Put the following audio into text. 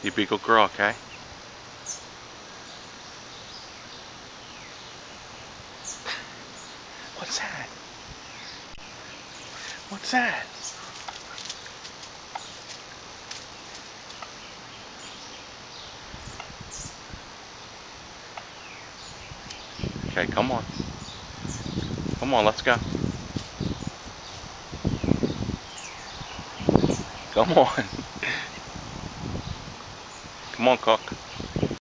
You be a good girl, okay? What's that? What's that? Okay, come on. Come on, let's go. Come on. Come on, Cook.